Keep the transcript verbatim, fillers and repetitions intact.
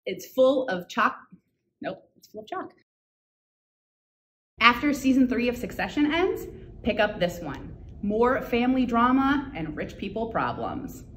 It's full of chalk. Nope, it's full of chalk. After season three of Succession ends, pick up this one. More family drama and rich people problems.